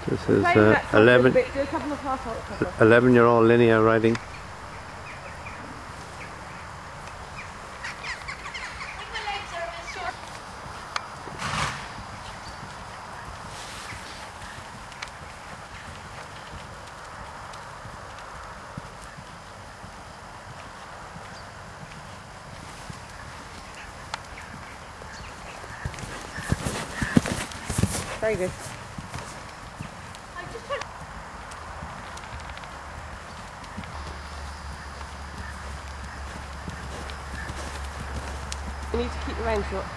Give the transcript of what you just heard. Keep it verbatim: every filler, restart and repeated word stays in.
This is uh, eleven, eleven year old linear riding. Very good. You need to keep the reins short.